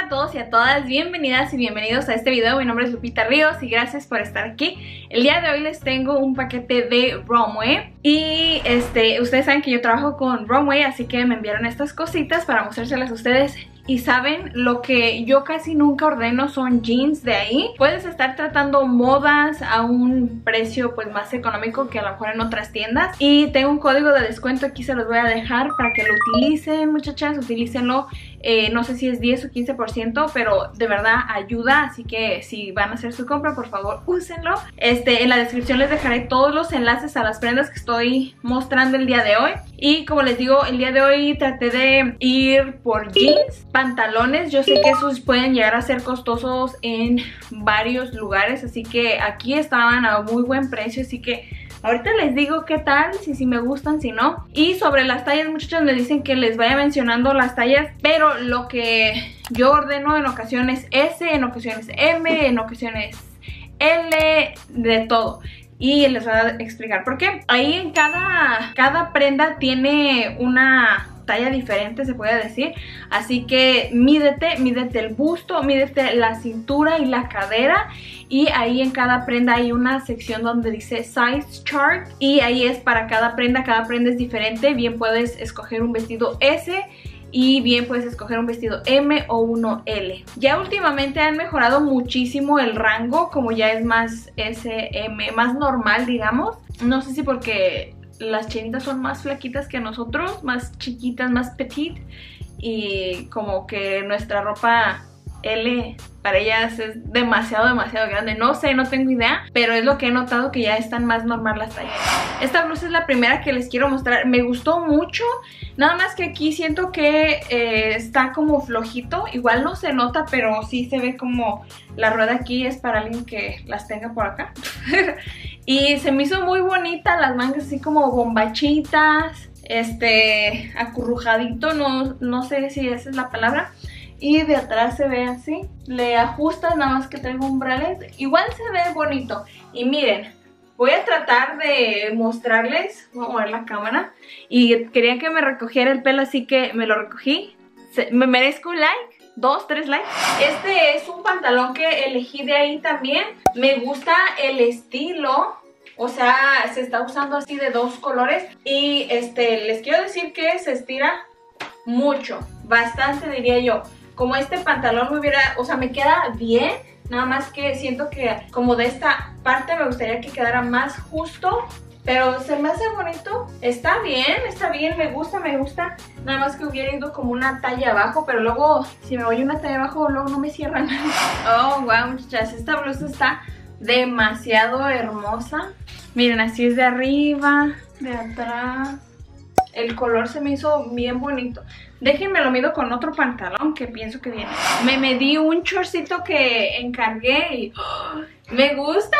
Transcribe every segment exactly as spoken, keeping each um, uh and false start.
a todos y a todas, bienvenidas y bienvenidos a este video. Mi nombre es Lupita Ríos y gracias por estar aquí. El día de hoy les tengo un paquete de Romwe y este, ustedes saben que yo trabajo con Romwe, así que me enviaron estas cositas para mostrárselas a ustedes. Y saben, lo que yo casi nunca ordeno son jeans de ahí. Puedes estar tratando modas a un precio pues más económico que a lo mejor en otras tiendas. Y tengo un código de descuento, aquí se los voy a dejar para que lo utilicen, muchachas, utilícenlo. Eh, no sé si es diez o quince por ciento, pero de verdad ayuda, así que si van a hacer su compra, por favor úsenlo. Este, en la descripción les dejaré todos los enlaces a las prendas que estoy mostrando el día de hoy. Y como les digo, el día de hoy traté de ir por jeans, pantalones. Yo sé que esos pueden llegar a ser costosos en varios lugares, así que aquí estaban a muy buen precio, así que ahorita les digo qué tal, si, si me gustan, si no. Y sobre las tallas, muchachos, me dicen que les vaya mencionando las tallas, pero lo que yo ordeno en ocasiones S, en ocasiones M, en ocasiones L, de todo. Y les voy a explicar por qué. Ahí en cada, cada prenda tiene una talla diferente, se puede decir. Así que mídete, mídete el busto, mídete la cintura y la cadera. Y ahí en cada prenda hay una sección donde dice Size Chart. Y ahí es para cada prenda, cada prenda es diferente. Bien puedes escoger un vestido S y bien puedes escoger un vestido M o uno L. Ya últimamente han mejorado muchísimo el rango, como ya es más S, M, más normal, digamos. No sé si porque las chinitas son más flaquitas que nosotros, más chiquitas, más petite, y como que nuestra ropa L para ellas es demasiado, demasiado grande. No sé, no tengo idea, pero es lo que he notado, que ya están más normal las tallas. Esta blusa es la primera que les quiero mostrar. Me gustó mucho, nada más que aquí siento que eh, está como flojito. Igual no se nota, pero sí se ve como la rueda aquí es para alguien que las tenga por acá. Y se me hizo muy bonita, las mangas así como bombachitas, este, acurrujadito, no, no sé si esa es la palabra. Y de atrás se ve así, le ajustas, nada más que tengo umbrales, igual se ve bonito. Y miren, voy a tratar de mostrarles, voy a mover la cámara. Y querían que me recogiera el pelo, así que me lo recogí. Se, me merezco un like, dos, tres likes. Este es un pantalón que elegí de ahí también. Me gusta el estilo, o sea, se está usando así de dos colores. Y este, les quiero decir que se estira mucho, bastante diría yo. Como este pantalón me hubiera, o sea, me queda bien, nada más que siento que como de esta parte me gustaría que quedara más justo, pero se me hace bonito, está bien, está bien, me gusta, me gusta, nada más que hubiera ido como una talla abajo, pero luego si me voy una talla abajo luego no me cierran. Oh, wow, muchachas, esta blusa está demasiado hermosa. Miren, así es de arriba, de atrás. El color se me hizo bien bonito. Déjenme lo mido con otro pantalón que pienso que viene. Me medí un shortcito que encargué y ¡oh! ¡Me gusta!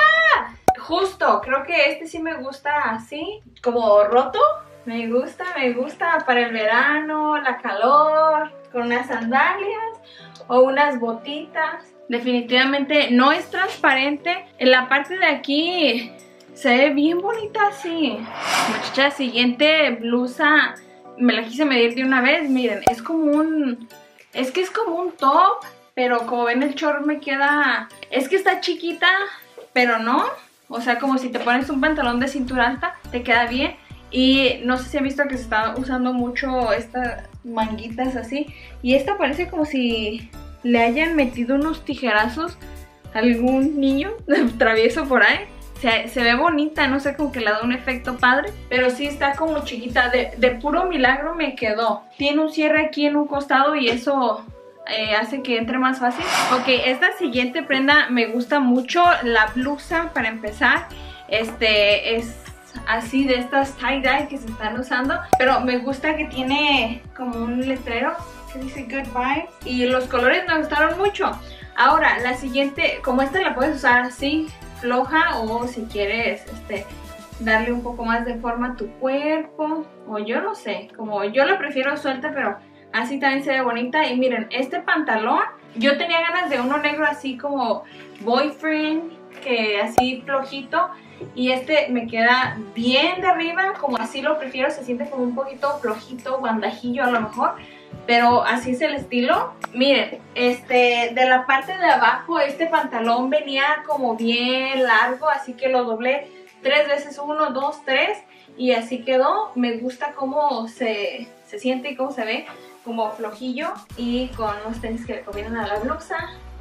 Justo, creo que este sí me gusta así, como roto. Me gusta, me gusta para el verano, la calor, con unas sandalias o unas botitas. Definitivamente no es transparente. En la parte de aquí se ve bien bonita así. Muchachas, siguiente blusa. Me la quise medir de una vez. Miren, es como un... Es que es como un top, pero como ven el short me queda... Es que está chiquita, pero no. O sea, como si te pones un pantalón de cintura alta, te queda bien. Y no sé si han visto que se está usando mucho estas manguitas así. Y esta parece como si le hayan metido unos tijerazos a algún niño travieso por ahí. Se, se ve bonita, no sé, como que le da un efecto padre, pero sí está como chiquita, de, de puro milagro me quedó. Tiene un cierre aquí en un costado y eso eh, hace que entre más fácil. Ok, esta siguiente prenda me gusta mucho, la blusa para empezar, este es así de estas tie-dye que se están usando, pero me gusta que tiene como un letrero que dice Good Vibes y los colores me gustaron mucho. Ahora, la siguiente, como esta la puedes usar así, floja, o si quieres este, darle un poco más de forma a tu cuerpo, o yo no sé, como yo la prefiero suelta, pero así también se ve bonita. Y miren, este pantalón, yo tenía ganas de uno negro así como boyfriend, que así flojito, y este me queda bien de arriba, como así lo prefiero, se siente como un poquito flojito, bandajillo a lo mejor, pero así es el estilo. Miren, este, de la parte de abajo este pantalón venía como bien largo, así que lo doblé tres veces, uno, dos, tres, y así quedó. Me gusta cómo se, se siente y cómo se ve, como flojillo y con unos tenis que le combinan a la blusa.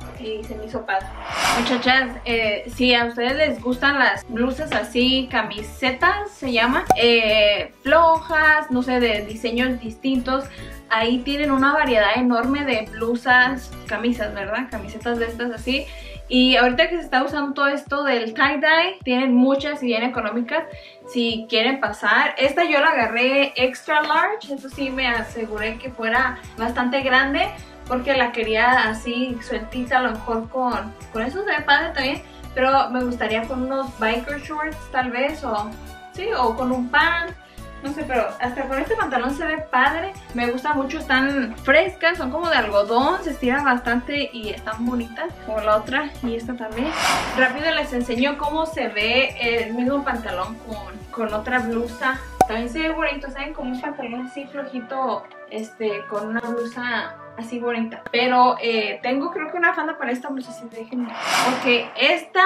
Y se me hizo padre. Muchachas, eh, si a ustedes les gustan las blusas así, camisetas se llaman, eh, flojas, no sé, de diseños distintos, ahí tienen una variedad enorme de blusas, camisas, ¿verdad? Camisetas de estas así. Y ahorita que se está usando todo esto del tie-dye, tienen muchas y bien económicas si quieren pasar. Esta yo la agarré extra large, eso sí me aseguré que fuera bastante grande, porque la quería así sueltita, a lo mejor con, con eso se ve padre también, pero me gustaría con unos biker shorts tal vez, o sí, o con un pant, no sé, pero hasta con este pantalón se ve padre. Me gusta mucho, están frescas, son como de algodón, se estiran bastante y están bonitas, como la otra y esta también. Rápido les enseño cómo se ve el mismo pantalón con, con otra blusa. También se ve bonito, ¿saben? Como un pantalón así flojito, este, con una blusa así bonita. Pero eh, tengo creo que una falda para esta blusa, si déjenme. Ok, esta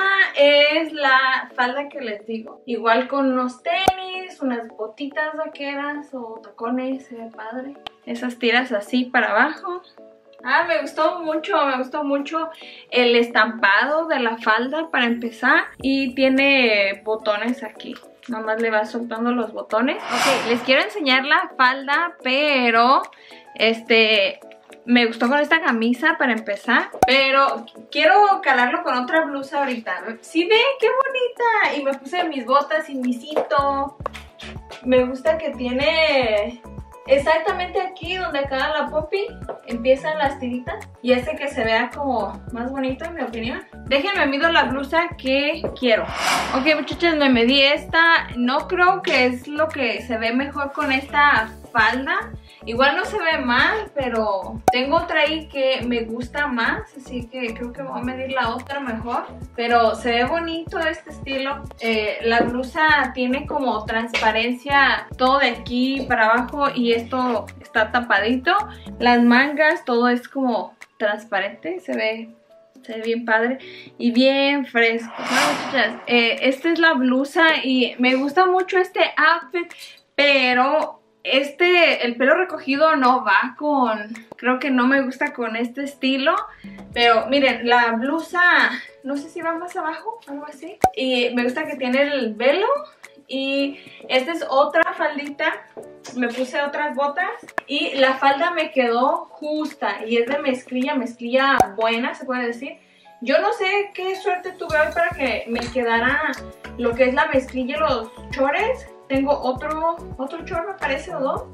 es la falda que les digo. Igual con unos tenis, unas botitas vaqueras o tacones, se ve padre. Esas tiras así para abajo. Ah, me gustó mucho, me gustó mucho el estampado de la falda para empezar. Y tiene botones aquí. Nomás le va soltando los botones. Ok, les quiero enseñar la falda, pero este... me gustó con esta camisa para empezar, pero quiero calarlo con otra blusa ahorita. ¿Sí ven? ¡Qué bonita! Y me puse mis botas y mi cinto. Me gusta que tiene exactamente aquí donde acaba la popi, empiezan las tiritas y hace que se vea como más bonito, en mi opinión. Déjenme mido la blusa que quiero. Ok, muchachas, me medí esta. No creo que es lo que se ve mejor con esta falda. Igual no se ve mal, pero tengo otra ahí que me gusta más, así que creo que voy a medir la otra mejor. Pero se ve bonito este estilo. Eh, la blusa tiene como transparencia todo de aquí para abajo y esto está tapadito. Las mangas, todo es como transparente, se ve, se ve bien padre y bien fresco. Bueno, muchachas, eh, esta es la blusa y me gusta mucho este outfit, pero... este, el pelo recogido no va con, creo que no me gusta con este estilo. Pero miren, la blusa, no sé si va más abajo, algo así. Y me gusta que tiene el velo. Y esta es otra faldita, me puse otras botas. Y la falda me quedó justa y es de mezclilla, mezclilla buena se puede decir. Yo no sé qué suerte tuve hoy para que me quedara lo que es la mezclilla y los chores. Tengo otro, otro chor me parece, o dos.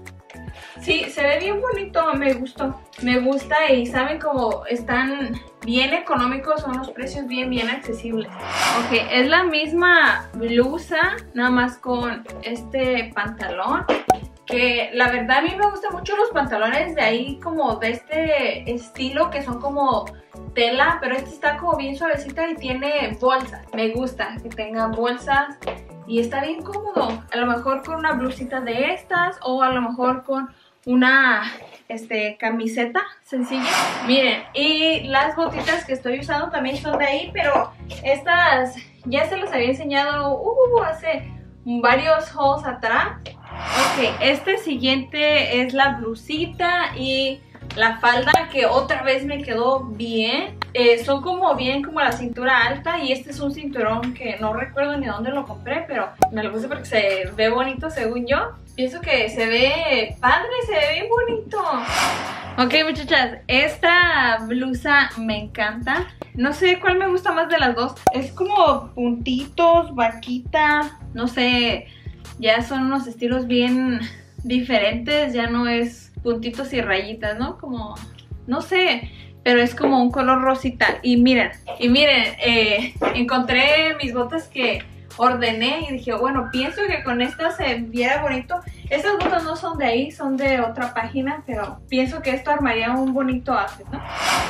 Sí, se ve bien bonito, me gustó. Me gusta y saben cómo están bien económicos, son los precios bien, bien accesibles. Ok, es la misma blusa, nada más con este pantalón. Que la verdad a mí me gustan mucho los pantalones de ahí, como de este estilo, que son como tela, pero este está como bien suavecita y tiene bolsas. Me gusta que tenga bolsas. Y está bien cómodo, a lo mejor con una blusita de estas o a lo mejor con una este, camiseta sencilla. Miren, y las botitas que estoy usando también son de ahí, pero estas ya se las había enseñado uh, hace varios hauls atrás. Ok, este siguiente es la blusita y la falda que otra vez me quedó bien. Eh, son como bien como la cintura alta y este es un cinturón que no recuerdo ni dónde lo compré, pero me lo puse porque se ve bonito según yo. Pienso que se ve padre, se ve bien bonito. Ok, muchachas, esta blusa me encanta. No sé cuál me gusta más de las dos. Es como puntitos, vaquita, no sé, ya son unos estilos bien diferentes, ya no es puntitos y rayitas, ¿no? Como, no sé, pero es como un color rosita. Y miren, y miren, eh, encontré mis botas que ordené y dije, bueno, pienso que con estas se viera bonito. Estas botas no son de ahí, son de otra página, pero pienso que esto armaría un bonito outfit, ¿no?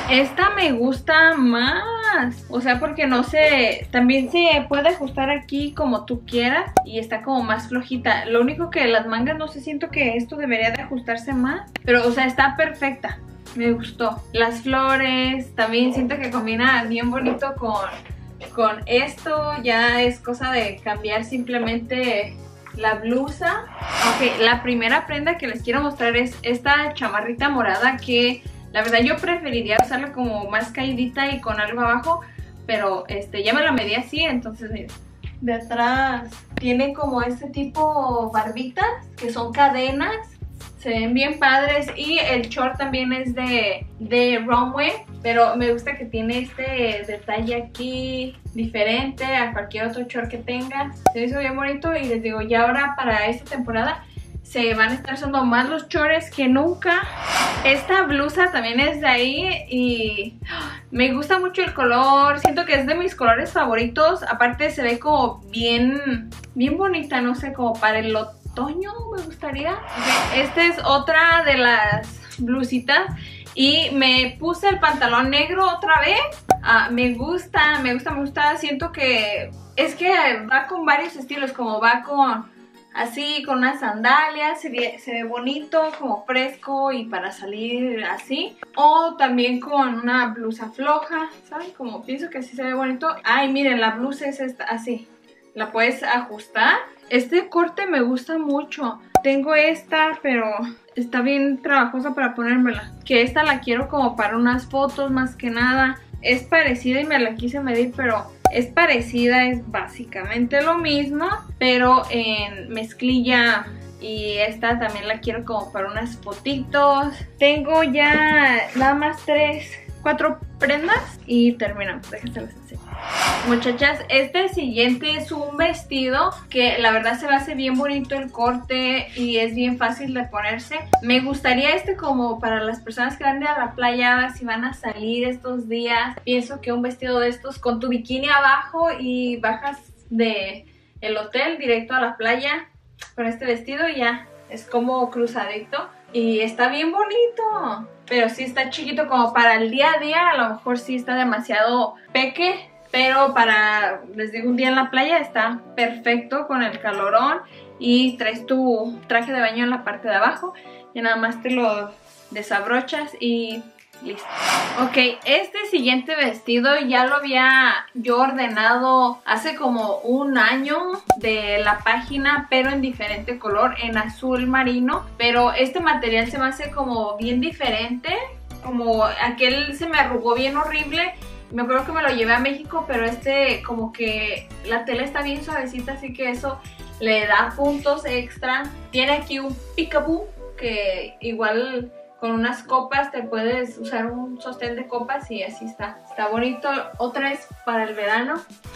Esta me gusta más, o sea, porque no sé, también se puede ajustar aquí como tú quieras y está como más flojita. Lo único que las mangas, no sé, siento que esto debería de ajustarse más, pero o sea, está perfecta, me gustó. Las flores, también siento que combina bien bonito con, con esto, ya es cosa de cambiar simplemente la blusa. Ok, la primera prenda que les quiero mostrar es esta chamarrita morada que la verdad yo preferiría usarla como más caidita y con algo abajo, pero este ya me la medí así, entonces miren. De atrás tiene como este tipo barbitas que son cadenas, se ven bien padres y el short también es de, de Runway, pero me gusta que tiene este detalle aquí diferente a cualquier otro short que tenga. Se hizo bien bonito y les digo, ya ahora para esta temporada se van a estar usando más los shorts que nunca. Esta blusa también es de ahí y me gusta mucho el color. Siento que es de mis colores favoritos. Aparte se ve como bien, bien bonita, no sé, como para el otoño me gustaría. Okay, esta es otra de las blusitas y me puse el pantalón negro otra vez. Uh, me gusta, me gusta, me gusta. Siento que es que va con varios estilos, como va con así, con unas sandalias, se ve, se ve bonito, como fresco y para salir así. O también con una blusa floja, ¿saben? Como pienso que así se ve bonito. Ay, miren, la blusa es esta, así. La puedes ajustar. Este corte me gusta mucho. Tengo esta, pero está bien trabajosa para ponérmela. Que esta la quiero como para unas fotos más que nada. Es parecida y me la quise medir, pero es parecida, es básicamente lo mismo, pero en mezclilla. Y esta también la quiero como para unas fotitos. Tengo ya nada más tres, cuatro prendas y terminamos. Déjense las enseño. Muchachas, este siguiente es un vestido que la verdad se me hace bien bonito el corte y es bien fácil de ponerse. Me gustaría este como para las personas que van a la playa, si van a salir estos días. Pienso que un vestido de estos con tu bikini abajo y bajas de el hotel directo a la playa con este vestido y ya es como cruzadito y está bien bonito. Pero sí está chiquito como para el día a día, a lo mejor sí está demasiado peque. Pero para, les digo, un día en la playa está perfecto con el calorón y traes tu traje de baño en la parte de abajo y nada más te lo desabrochas y listo. Ok, este siguiente vestido ya lo había yo ordenado hace como un año de la página, pero en diferente color, en azul marino. Pero este material se me hace como bien diferente, como aquel se me arrugó bien horrible. Me acuerdo que me lo llevé a México, pero este como que la tela está bien suavecita, así que eso le da puntos extra. Tiene aquí un peekaboo que igual con unas copas te puedes usar un sostén de copas y así está. Está bonito. Otra es para el verano.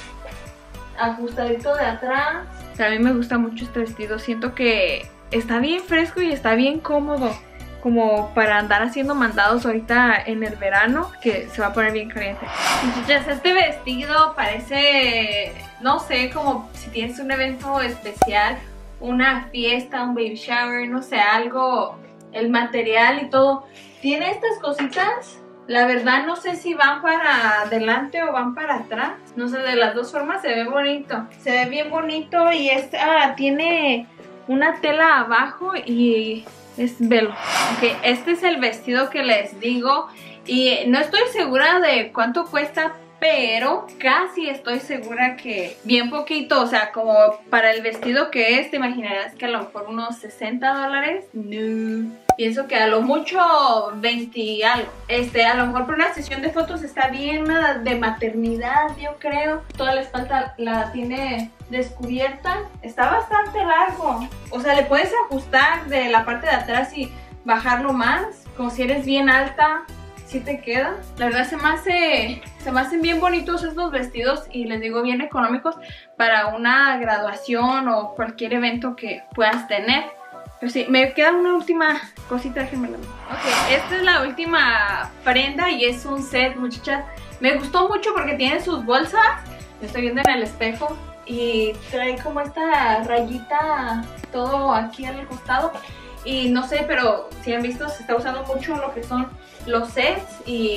Ajustadito de atrás. O sea, a mí me gusta mucho este vestido. Siento que está bien fresco y está bien cómodo, como para andar haciendo mandados ahorita en el verano, que se va a poner bien caliente. Entonces este vestido parece, no sé, como si tienes un evento especial, una fiesta, un baby shower, no sé, algo, el material y todo. Tiene estas cositas, la verdad no sé si van para adelante o van para atrás. No sé, de las dos formas se ve bonito. Se ve bien bonito y es, ah, tiene una tela abajo y es velo. Ok, este es el vestido que les digo y no estoy segura de cuánto cuesta, pero casi estoy segura que bien poquito, o sea, como para el vestido que es, te imaginarás que a lo mejor unos sesenta dólares. No, pienso que a lo mucho veinte y algo. Este, a lo mejor por una sesión de fotos está bien, de maternidad, yo creo. Toda la espalda la tiene descubierta. Está bastante largo. O sea, le puedes ajustar de la parte de atrás y bajarlo más. Como si eres bien alta, sí te queda. La verdad se me hace, se me hacen bien bonitos estos vestidos y les digo bien económicos para una graduación o cualquier evento que puedas tener. Pero sí, me queda una última cosita, déjenme la ver. Ok, esta es la última prenda y es un set, muchachas. Me gustó mucho porque tiene sus bolsas. Me estoy viendo en el espejo y trae como esta rayita todo aquí al costado. Y no sé, pero si han visto, se está usando mucho lo que son los sets y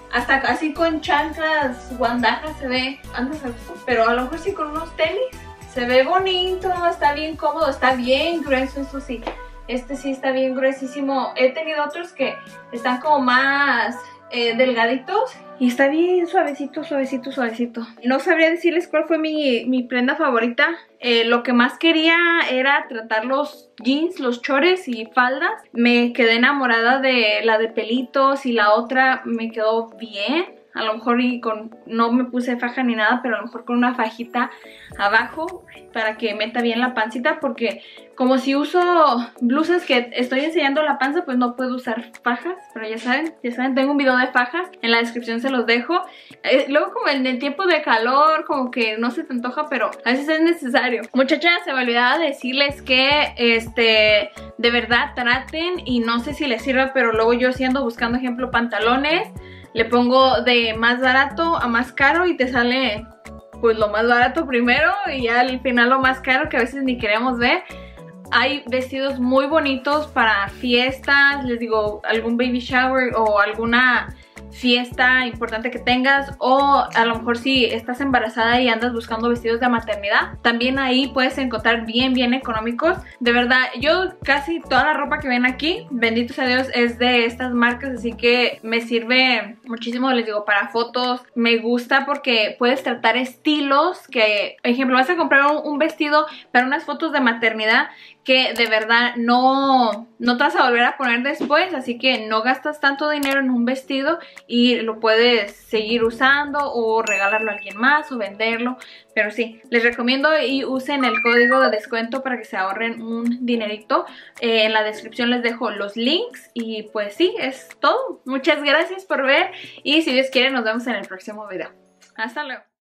hasta así con chanclas, guandajas se ve, andas a gusto, pero a lo mejor sí con unos tenis, se ve bonito, está bien cómodo, está bien grueso, eso sí, este sí está bien gruesísimo. He tenido otros que están como más eh, delgaditos y está bien suavecito, suavecito, suavecito. No sabría decirles cuál fue mi, mi prenda favorita. Eh, lo que más quería era tratar los jeans, los chores y faldas. Me quedé enamorada de la de pelitos y la otra me quedó bien. A lo mejor y con, no me puse faja ni nada, pero a lo mejor con una fajita abajo para que meta bien la pancita, porque como si uso blusas que estoy enseñando la panza, pues no puedo usar fajas, pero ya saben, ya saben, tengo un video de fajas, en la descripción se los dejo. Eh, luego como en el tiempo de calor, como que no se te antoja, pero a veces es necesario. Muchachas, se me olvidaba decirles que, este, de verdad traten, y no sé si les sirva, pero luego yo sí ando buscando, ejemplo, pantalones. Le pongo de más barato a más caro y te sale pues lo más barato primero y ya al final lo más caro, que a veces ni queremos ver. Hay vestidos muy bonitos para fiestas, les digo, algún baby shower o alguna fiesta importante que tengas, o a lo mejor si estás embarazada y andas buscando vestidos de maternidad, también ahí puedes encontrar bien bien económicos. De verdad, yo casi toda la ropa que ven aquí, bendito sea Dios, es de estas marcas, así que me sirve muchísimo, les digo, para fotos. Me gusta porque puedes tratar estilos que, por ejemplo, vas a comprar un, un vestido para unas fotos de maternidad que de verdad no, no te vas a volver a poner después, así que no gastas tanto dinero en un vestido y lo puedes seguir usando o regalarlo a alguien más o venderlo. Pero sí, les recomiendo y usen el código de descuento para que se ahorren un dinerito. Eh, en la descripción les dejo los links y pues sí, es todo. Muchas gracias por ver y si Dios quiere nos vemos en el próximo video. Hasta luego.